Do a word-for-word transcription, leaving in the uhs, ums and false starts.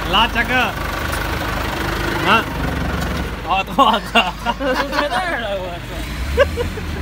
拉加个啊！哦，多少个？ 都在那儿了，我操！